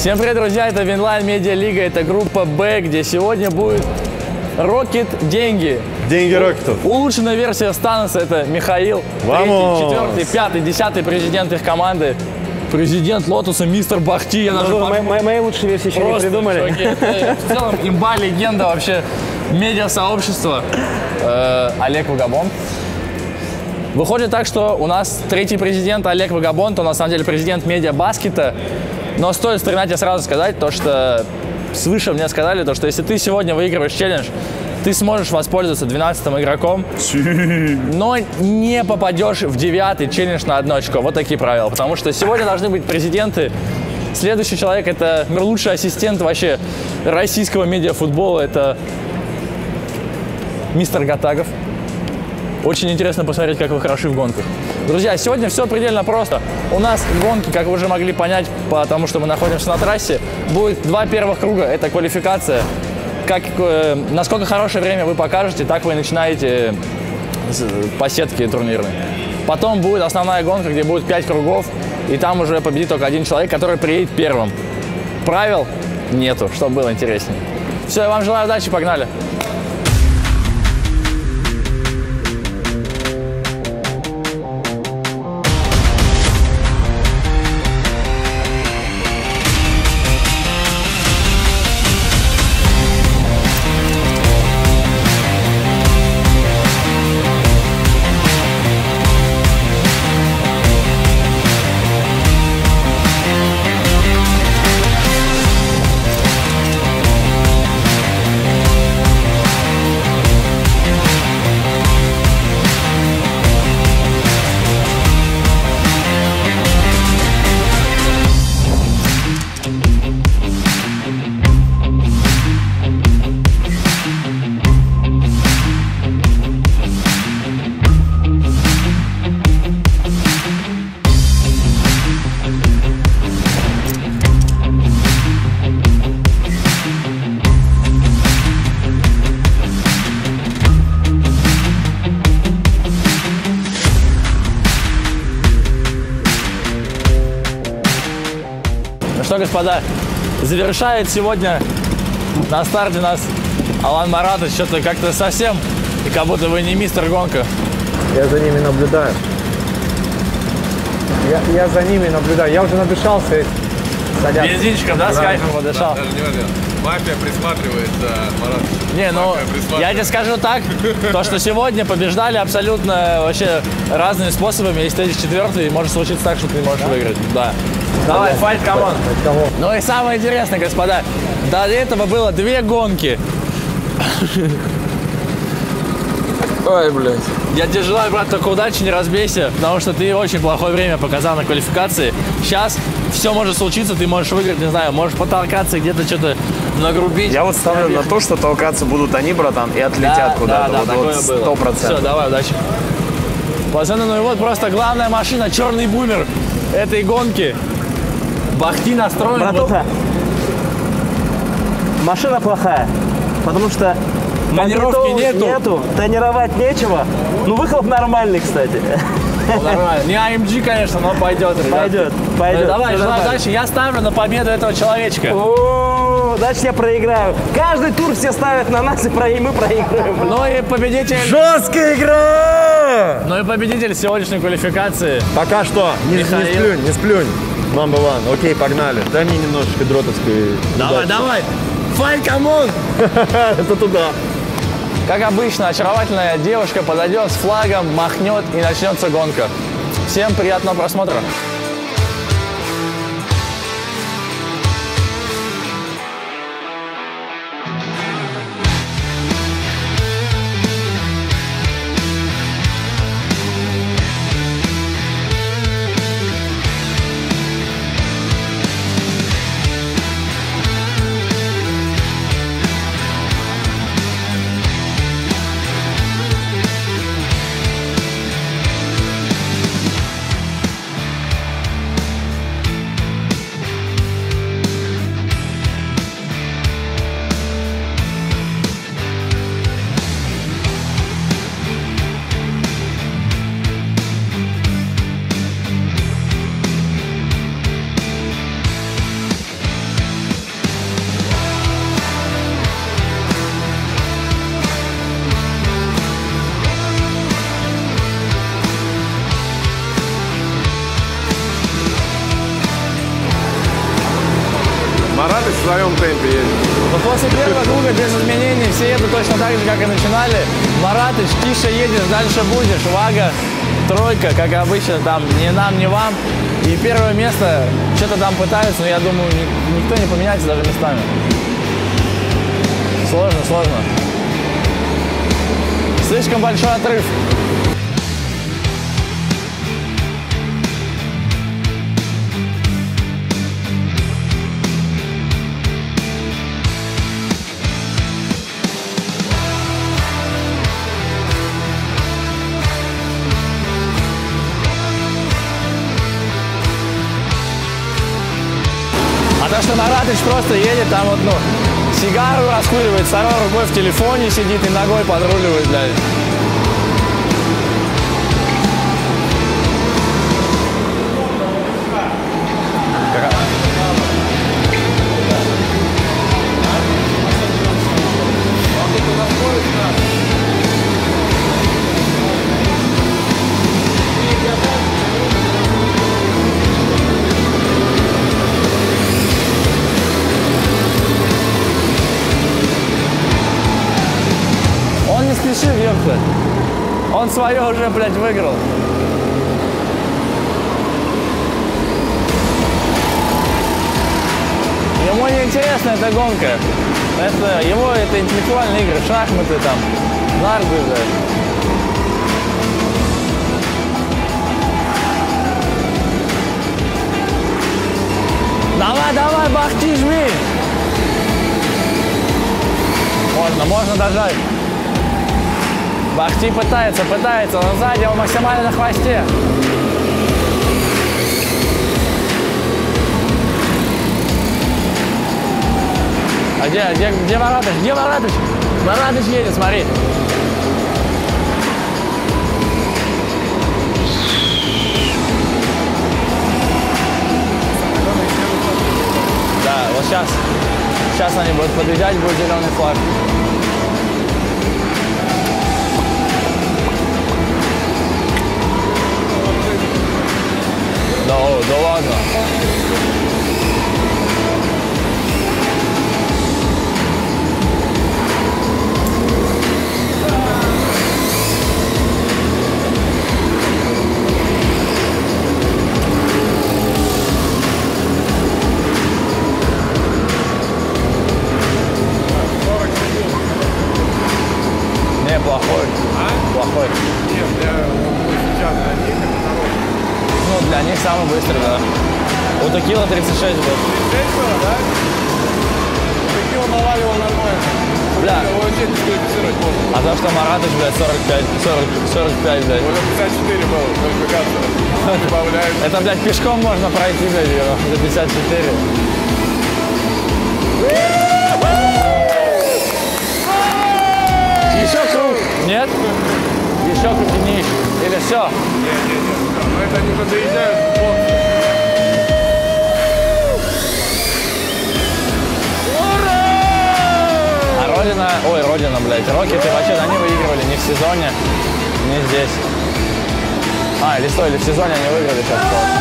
Всем привет, друзья! Это Винлайн Медиа Лига, это группа Б, где сегодня будет Рокет Деньги. Деньги Рокетов. Улучшенная версия Стануса — это Михаил, третий, четвертый, пятый, десятый президент их команды. Президент Лотуса, мистер Бахти. Мои лучшие версии еще не придумали. В целом, имба, легенда вообще медиа-сообщества. Олег Вагабонд. Выходит так, что у нас третий президент Олег Вагабонд, он на самом деле президент медиа-баскета. Но стоит стрелять, я сразу сказать, то, что свыше мне сказали, то, что если ты сегодня выигрываешь челлендж, ты сможешь воспользоваться 12-м игроком, но не попадешь в 9-й челлендж на 1 очко. Вот такие правила. Потому что сегодня должны быть президенты. Следующий человек — это лучший ассистент вообще российского медиафутбола. Это мистер Гатагов. Очень интересно посмотреть, как вы хороши в гонках. Друзья, сегодня все предельно просто. У нас гонки, как вы уже могли понять, потому что мы находимся на трассе, будет 2 первых круга. Это квалификация. Насколько хорошее время вы покажете, так вы и начинаете по сетке турнирной. Потом будет основная гонка, где будет 5 кругов, и там уже победит только 1 человек, который приедет первым. Правил нету, чтобы было интереснее. Все, я вам желаю удачи, погнали! Ну что, господа, завершает сегодня на старте нас Алан Маратович. Что-то как-то совсем, и как будто вы не мистер гонка. Я за ними наблюдаю. Я за ними наблюдаю. Я уже надышался. Бензинчиком, да, с кайфом подышал? Даже не важно. Мафия присматривает за Маратом. Не, ну, я тебе скажу так, то, что сегодня побеждали абсолютно вообще разными способами. Если ты 4-й, может случиться так, что ты не можешь выиграть. Да. Давай, fight, come on. Ну и самое интересное, господа, до этого было 2 гонки. Ой, блядь. Я тебе желаю, брат, только удачи, не разбейся, потому что ты очень плохое время показал на квалификации. Сейчас все может случиться, ты можешь выиграть, не знаю, можешь потолкаться, где-то что-то нагрубить. Я вот ставлю на то, что толкаться будут они, братан, и отлетят куда-то. Да, вот 100%. Все, давай, удачи. Пацаны, ну и вот просто главная машина, черный бумер этой гонки. Бахти настроен. Братуха, машина плохая, потому что Тонировки нету. Тонировать нечего. Ну, выхлоп нормальный, кстати. Ну, нормально. Не AMG, конечно, но пойдет. Пойдет. Ну, давай, желаю удачи. Я ставлю на победу этого человечка. О, значит, я проиграю. Каждый тур все ставят на нас, и мы проигрываем. Ну и победитель. Жесткая игра! Ну и победитель сегодняшней квалификации. Пока что. Не сплюнь. Number one. Окей, погнали. Дай мне немножечко дротовской. Давай. Fight, come on! Это туда. Как обычно, очаровательная девушка подойдет с флагом, махнет, и начнется гонка. Всем приятного просмотра. круга без изменений, все едут точно так же, как и начинали. Маратыч, тише едешь, дальше будешь. Вага, тройка, как обычно, там ни нам, ни вам. И первое место, что-то там пытаются, но я думаю, никто не поменяется даже местами. Сложно, сложно. Слишком большой отрыв. А то, что Маратыч просто едет там вот, ну, сигару раскуривает, второй рукой в телефоне сидит и ногой подруливает, блядь. Он не спешит, ёпта. Он свое уже, блядь, выиграл. Ему не интересна эта гонка. Это интеллектуальные игры, шахматы там, нарды, блядь. Давай, давай, бахти, жми. Можно дожать. Бахти пытается, но сзади он максимально на хвосте. А где Маратыч? Где Маратыч? Маратыч едет, смотри. Да, вот сейчас они будут подъезжать, будет зеленый флаг. Да ладно. Не, плохой. Плохой. Нет, сейчас для них это хороший. Ну, для них самый быстрый, да. У Текила 36 был. 36 было, да? Текила наваливал нормально. Бля. Его вообще дисквалифицировать можно. А то, что Маратыч, блядь, 45, блядь. Уже 54 было, квалификация. Добавляют. Это, блядь, пешком можно пройти, блядь, его за 54. Еще круг? Нет? Еще круг не ищешь? Или все? Нет. Но это они уже доезжают в бокс. А Родина, блядь, Рокеты вообще, они выигрывали не в сезоне, не здесь. Или в сезоне они выиграли сейчас.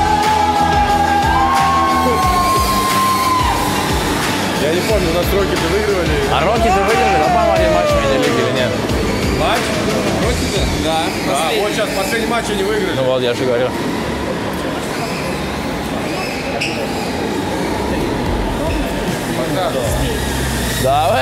Я не помню, у нас Рокеты выигрывали. А Рокеты выиграли, да, по-моему, один матч медиалиги или нет? Матч? Рокеты? Да. Вот сейчас последний матч они выиграли. Ну вот, я же говорю. Давай!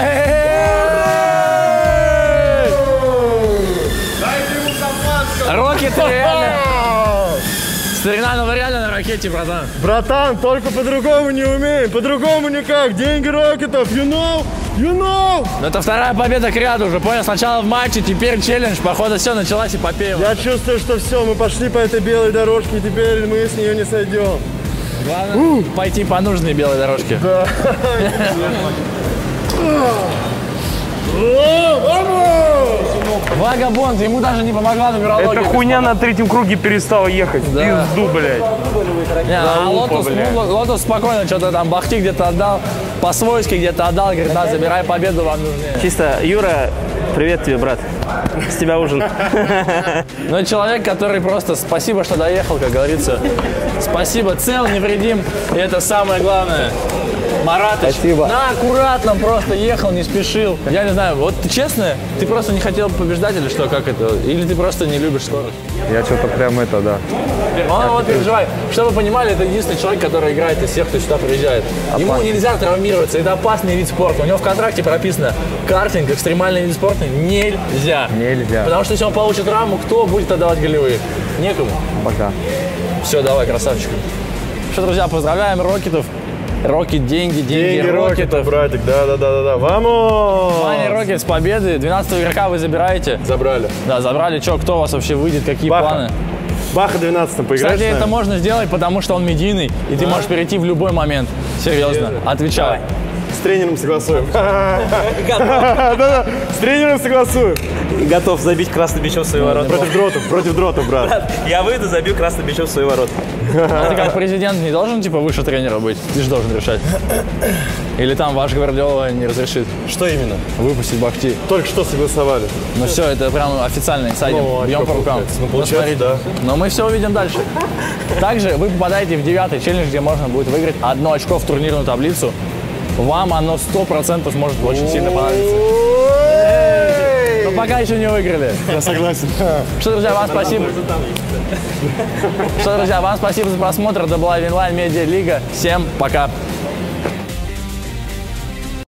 Дайте ему шампанского! Рокеты реально! Старина, ну вы реально на ракете, братан. Братан, только по-другому не умеем, по-другому никак. Деньги Рокетов, you know? Ну это вторая победа к ряду уже, понял? Сначала в матче, теперь челлендж. Походу все, началась эпопея. Я чувствую, что все, мы пошли по этой белой дорожке, и теперь мы с нее не сойдем. Главное пойти по нужной белой дорожке. Да. Вагабонд, ему даже не помогла нумерология. Эта хуйня на третьем круге перестала ехать. Да. Пизду, блядь. Лотос спокойно что-то там бахти где-то отдал, по-свойски где-то отдал, говорит, на, забирай победу, вам нужнее. Чисто, Юра, привет тебе, брат. С тебя ужин. Ну, человек, который просто спасибо, что доехал, как говорится. Спасибо, цел, невредим, и это самое главное. Маратыч, Спасибо. на аккуратно просто ехал, не спешил. Я не знаю, вот ты честно, ты просто не хотел побеждать или что, как это? Или ты просто не любишь скорость? Я что-то прям это, да. Вот переживай. Чтобы вы понимали, это единственный человек, который играет из всех, кто сюда приезжает. Ему нельзя травмироваться, это опасный вид спорта. У него в контракте прописано, картинг, экстремальный вид спорта нельзя. Нельзя. Потому что если он получит травму, кто будет отдавать голевые? Некому. Пока. Все, давай, красавчик. Что, друзья, поздравляем Рокетов. Рокет, деньги, Рокетов. братик, да. Вамос! Мани Рокет с победы. 12-го игрока вы забираете. Забрали. Да, забрали. Че, кто у вас вообще выйдет, какие Баха. планы? Баха 12-м поиграешь Кстати, с нами? это можно сделать, потому что он медийный, и ты можешь перейти в любой момент. Серьезно. Отвечай. С тренером согласуем. Да-да, с тренером согласуем. Готов забить красным мячом в свои ворота. Против дротов, брат. Я выйду, забью красным мячом в свои ворота. А ты как президент не должен, типа, выше тренера быть? Ты же должен решать. Или там ваш Гвардиола не разрешит Что именно? выпустить Бахти. Только что согласовали. Ну все, это прям официально инсайдер. Бьем по рукам. Ну, получается, да. Но мы все увидим дальше. Также вы попадаете в 9-й челлендж, где можно будет выиграть 1 очко в турнирную таблицу. Вам оно 100% может очень сильно понравиться. Но пока еще не выиграли. Я согласен. Что, друзья, вам спасибо. Что, друзья, вам спасибо за просмотр. Это была Винлайн Медиа Лига. Всем пока.